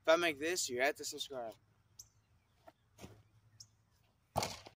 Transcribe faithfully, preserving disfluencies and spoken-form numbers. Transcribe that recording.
If I make this, you have to subscribe.